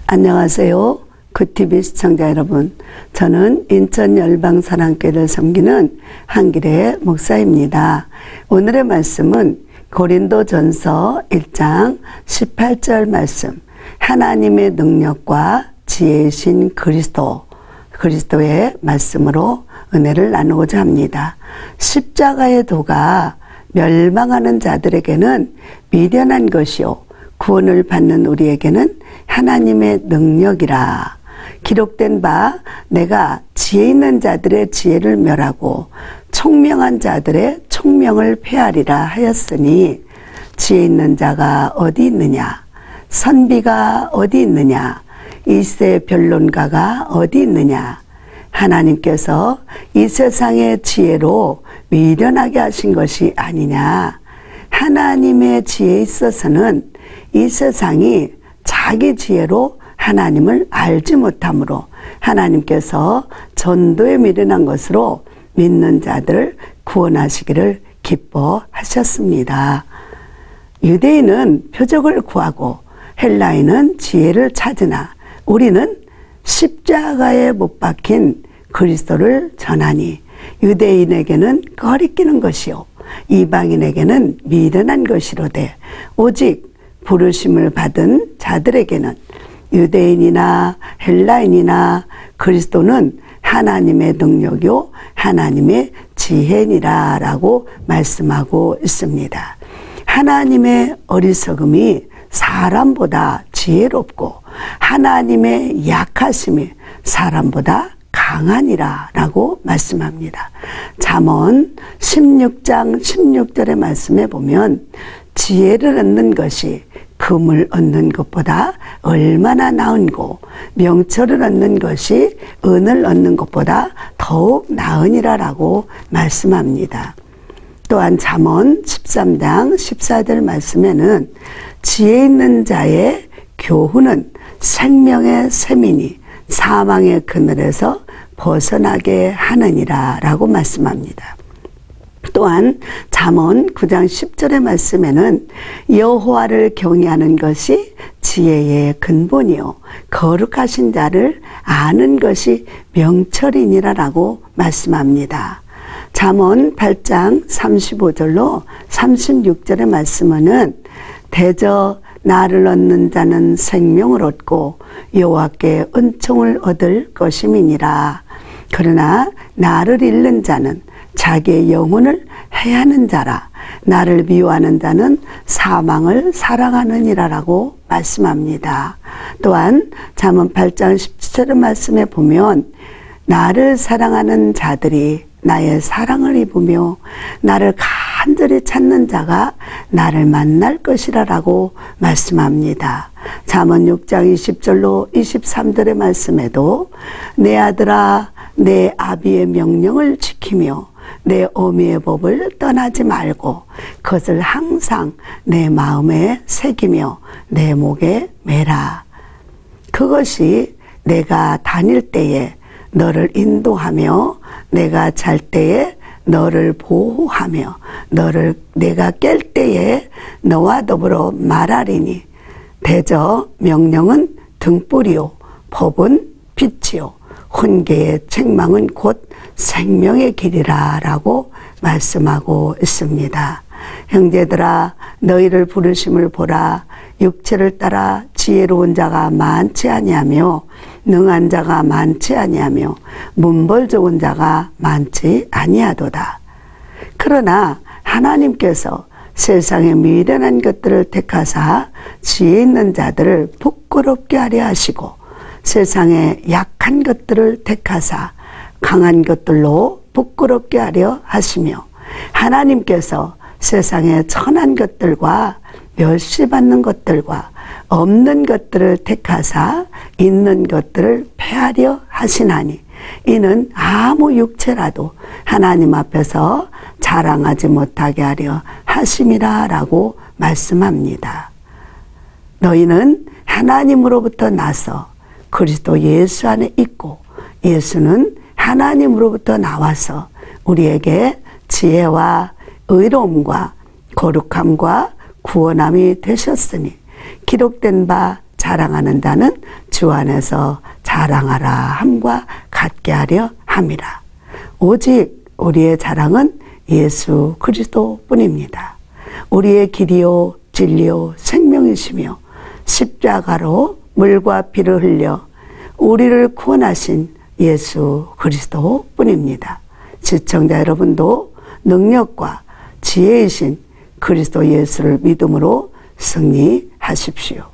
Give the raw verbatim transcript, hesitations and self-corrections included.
안녕하세요. 굿티비 시청자 여러분. 저는 인천 열방사랑교회를 섬기는 한길의 목사입니다. 오늘의 말씀은 고린도전서 일 장 십팔 절 말씀. 하나님의 능력과 지혜이신 그리스도, 그리스도의 말씀으로 은혜를 나누고자 합니다. 십자가의 도가 멸망하는 자들에게는 미련한 것이요 구원을 받는 우리에게는 하나님의 능력이라. 기록된 바 내가 지혜 있는 자들의 지혜를 멸하고 총명한 자들의 총명을 폐하리라 하였으니, 지혜 있는 자가 어디 있느냐, 선비가 어디 있느냐, 이세 변론가가 어디 있느냐. 하나님께서 이 세상의 지혜로 미련하게 하신 것이 아니냐. 하나님의 지혜에 있어서는 이 세상이 자기 지혜로 하나님을 알지 못하므로 하나님께서 전도에 미련한 것으로 믿는 자들을 구원하시기를 기뻐하셨습니다. 유대인은 표적을 구하고 헬라인은 지혜를 찾으나 우리는 십자가에 못 박힌 그리스도를 전하니, 유대인에게는 꺼리끼는 것이요 이방인에게는 미련한 것이로되 오직 부르심을 받은 자들에게는, 유대인이나 헬라인이나 그리스도는 하나님의 능력이요 하나님의 지혜니라 라고 말씀하고 있습니다. 하나님의 어리석음이 사람보다 지혜롭고 하나님의 약하심이 사람보다 강하니라 라고 말씀합니다. 잠언 십육 장 십육 절의 말씀에 보면 지혜를 얻는 것이 금을 얻는 것보다 얼마나 나은고, 명철을 얻는 것이 은을 얻는 것보다 더욱 나으니라 라고 말씀합니다. 또한 잠언 십삼 장 십사 절 말씀에는 지혜 있는 자의 교훈은 생명의 샘이니 사망의 그늘에서 벗어나게 하느니라 라고 말씀합니다. 또한 잠언 구 장 십 절의 말씀에는 여호와를 경외하는 것이 지혜의 근본이요 거룩하신 자를 아는 것이 명철이니라 라고 말씀합니다. 잠언 팔 장 삼십오 절로 삼십육 절의 말씀은 대저 나를 얻는 자는 생명을 얻고 여호와께 은총을 얻을 것임이니라. 그러나 나를 잃는 자는 자기의 영혼을 해하는 자라. 나를 미워하는 자는 사망을 사랑하느니라 라고 말씀합니다. 또한 잠언 팔 장 십칠 절의 말씀에 보면 나를 사랑하는 자들이 나의 사랑을 입으며 나를 간절히 찾는 자가 나를 만날 것이라 라고 말씀합니다. 잠언 육 장 이십 절로 이십삼 절의 말씀에도 내 아들아 내 아비의 명령을 지키며 내 어미의 법을 떠나지 말고 그것을 항상 내 마음에 새기며 내 목에 매라. 그것이 내가 다닐 때에 너를 인도하며 내가 잘 때에 너를 보호하며 너를 내가 깰 때에 너와 더불어 말하리니, 대저 명령은 등불이요 법은 빛이요 훈계의 책망은 곧 생명의 길이라 라고 말씀하고 있습니다. 형제들아 너희를 부르심을 보라. 육체를 따라 지혜로운 자가 많지 아니하며 능한 자가 많지 아니하며 문벌 좋은 자가 많지 아니하도다. 그러나 하나님께서 세상의 미련한 것들을 택하사 지혜 있는 자들을 부끄럽게 하려 하시고 세상의 약한 것들을 택하사 강한 것들로 부끄럽게 하려 하시며, 하나님께서 세상의 천한 것들과 멸시받는 것들과 없는 것들을 택하사 있는 것들을 폐하려 하시나니, 이는 아무 육체라도 하나님 앞에서 자랑하지 못하게 하려 하심이라 라고 말씀합니다. 너희는 하나님으로부터 나서 그리스도 예수 안에 있고 예수는 하나님으로부터 나와서 우리에게 지혜와 의로움과 거룩함과 구원함이 되셨으니, 기록된 바 자랑하는 자는 주 안에서 자랑하라 함과 같게 하려 함이라. 오직 우리의 자랑은 예수 그리스도뿐입니다. 우리의 길이요 진리요 생명이시며 십자가로 물과 피를 흘려 우리를 구원하신 예수 그리스도뿐입니다. 시청자 여러분도 능력과 지혜이신 그리스도 예수를 믿음으로 승리하십시오.